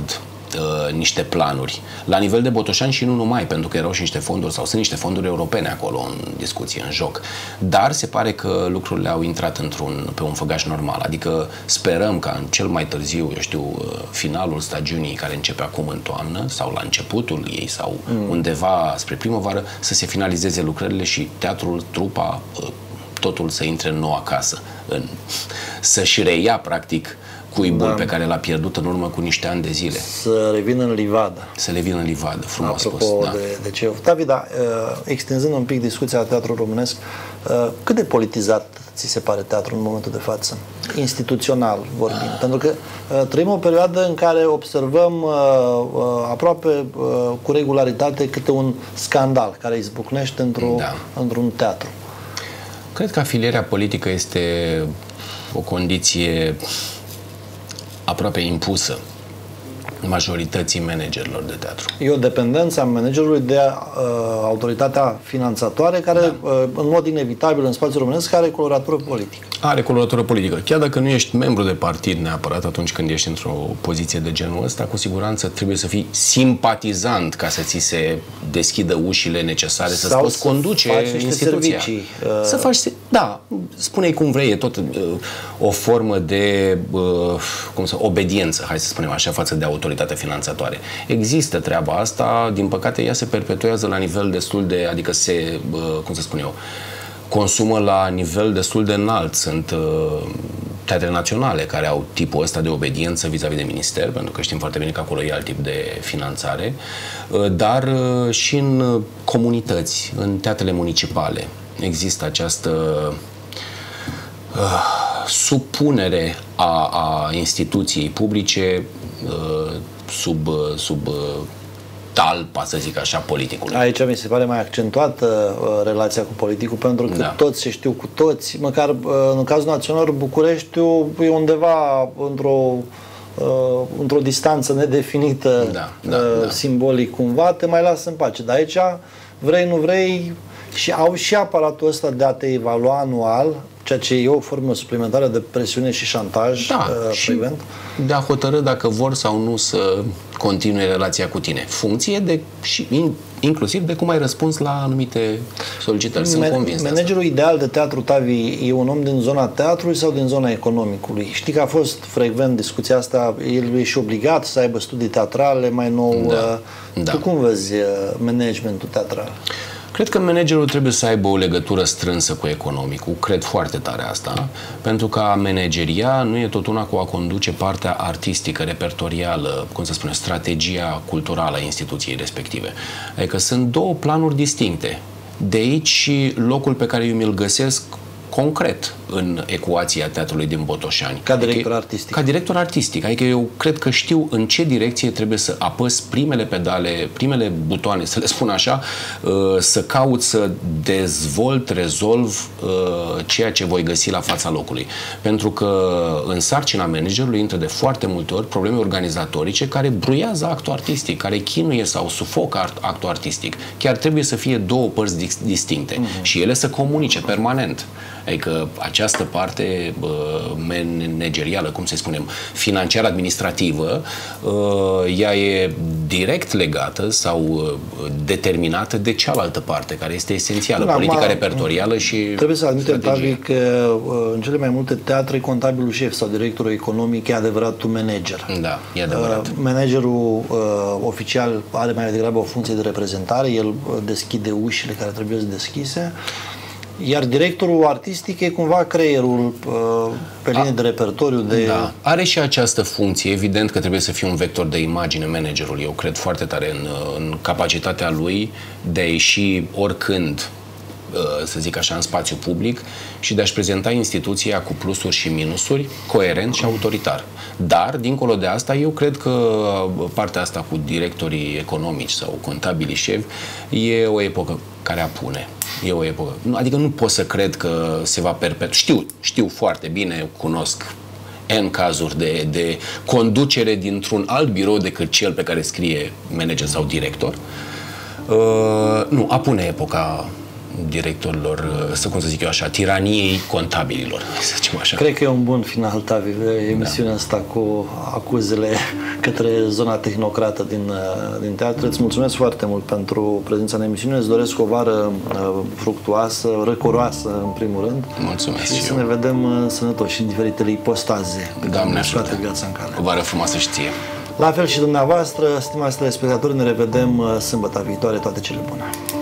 niște planuri. La nivel de Botoșani și nu numai, pentru că erau și niște fonduri sau sunt niște fonduri europene acolo în discuție, în joc. Dar se pare că lucrurile au intrat pe un făgaș normal. Adică sperăm ca în cel mai târziu, eu știu, finalul stagiunii care începe acum în toamnă sau la începutul ei sau undeva spre primăvară să se finalizeze lucrările și teatrul, trupa, totul să intre în noua casă. Să-și reia, practic, cuibul pe care l-a pierdut în urmă cu niște ani de zile. Să revină în livadă. Să revină în livadă, frumos Apropo spus. Da. de ce? David, extinzând un pic discuția la teatrul românesc, cât de politizat ți se pare teatrul în momentul de față? Instituțional vorbind. Pentru că trăim o perioadă în care observăm aproape cu regularitate câte un scandal care izbucnește într-un teatru. Cred că afilierea politică este o condiție aproape impusă majorității managerilor de teatru. E o dependență a managerului de autoritatea finanțatoare care, în mod inevitabil, în spațiul românesc, are coloratură politică. Are coloratură politică. Chiar dacă nu ești membru de partid neapărat atunci când ești într-o poziție de genul ăsta, cu siguranță trebuie să fii simpatizant ca să ți se deschidă ușile necesare să poți conduce instituția. Să faci, da, spune-i cum vrei, e tot o formă de obediență, hai să spunem așa, față de autoritatea finanțatoare. Există treaba asta, din păcate ea se perpetuează la nivel destul de, adică se, cum să spun eu, consumă la nivel destul de înalt. Sunt teatre naționale care au tipul ăsta de obediență vis-a-vis de minister, pentru că știm foarte bine că acolo e alt tip de finanțare, dar și în comunități, în teatrele municipale există această supunere a instituției publice sub talpa, să zic așa, politicului. Aici mi se pare mai accentuată relația cu politicul, pentru că toți se știu cu toți, măcar în cazul național, Bucureștiul e undeva într-o distanță nedefinită, simbolic cumva, te mai lasă în pace. Dar aici, vrei, nu vrei, și au și aparatul ăsta de a te evalua anual, ceea ce e o formă suplimentară de presiune și șantaj frecvent. De a hotărâ dacă vor sau nu să continue relația cu tine. Funcție de, și inclusiv de cum ai răspuns la anumite solicitări. Sunt convins. Managerul ideal de teatru, Tavi, e un om din zona teatrului sau din zona economicului? Știi că a fost frecvent discuția asta, el e și obligat să aibă studii teatrale mai nou. Tu cum vezi managementul teatral? Cred că managerul trebuie să aibă o legătură strânsă cu economicul. Cred foarte tare asta, pentru că a manageria nu e tot una cu a conduce partea artistică, repertorială, cum să spune, strategia culturală a instituției respective. Adică sunt două planuri distincte. De aici și locul pe care eu mi-l găsesc concret în ecuația teatrului din Botoșani. Ca director artistic. Ca director artistic. Adică eu cred că știu în ce direcție trebuie să apăs primele pedale, primele butoane, să le spun așa, să caut să dezvolt, rezolv ceea ce voi găsi la fața locului. Pentru că în sarcina managerului intră de foarte multe ori probleme organizatorice care bruiază actul artistic, care chinuie sau sufocă actul artistic. Chiar trebuie să fie două părți distincte și ele să comunice permanent. Adică această parte managerială, cum să spunem, financiar-administrativă, ea e direct legată sau determinată de cealaltă parte, care este esențială, politica repertorială și trebuie să admitem, Tavi, că în cele mai multe teatre, contabilul șef sau directorul economic e adevăratul manager. Da, e adevărat. Managerul oficial are mai degrabă o funcție de reprezentare, el deschide ușile care trebuie deschise. Iar directorul artistic e cumva creierul pe linie de repertoriu. Da. Are și această funcție. Evident că trebuie să fie un vector de imagine managerul. Eu cred foarte tare în capacitatea lui de a ieși oricând, să zic așa, în spațiu public și de a-și prezenta instituția cu plusuri și minusuri, coerent și autoritar. Dar, dincolo de asta, eu cred că partea asta cu directorii economici sau contabili șefi e o epocă care apune. E o epocă. Adică nu pot să cred că se va perpetua. Știu foarte bine, cunosc N cazuri de conducere dintr-un alt birou decât cel pe care scrie manager sau director. Nu, apune epoca directorilor, cum să zic eu așa, tiraniei contabililor, să zicem așa. Cred că e un bun final, Tavi, emisiunea asta cu acuzele către zona tehnocrată din teatru. Îți mulțumesc foarte mult pentru prezența în emisiune. Îți doresc o vară fructuoasă, răcoroasă, în primul rând. Mulțumesc și să ne vedem sănătoși în diferitele ipostaze pe care ne scoate viața în cale. O vară frumoasă și ție. La fel și dumneavoastră, stimați telespectatori, ne revedem sâmbătă viitoare. Toate cele bune!